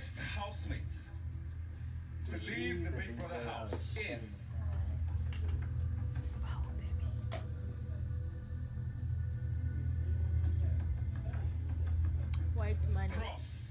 next housemate to leave the Big Brother house is... Wow, baby. White money. Cross.